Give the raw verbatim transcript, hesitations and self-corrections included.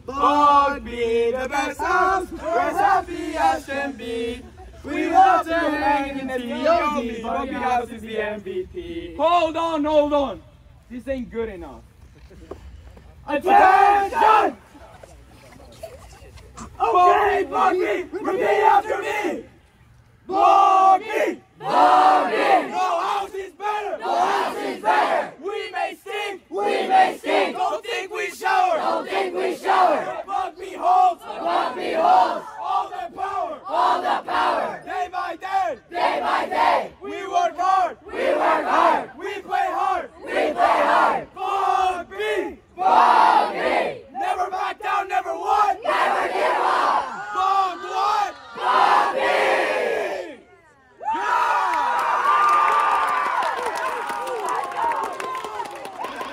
Bugbee, the best house, we're as happy as can be. We love to hang in the T O D, Bugbee House is the M V P. Hold on, hold on. This ain't good enough. Attention! Okay, Bugbee, repeat after me! Bugbee! Bugbee! No house is better! No house is better! We may stink! We may stink! Go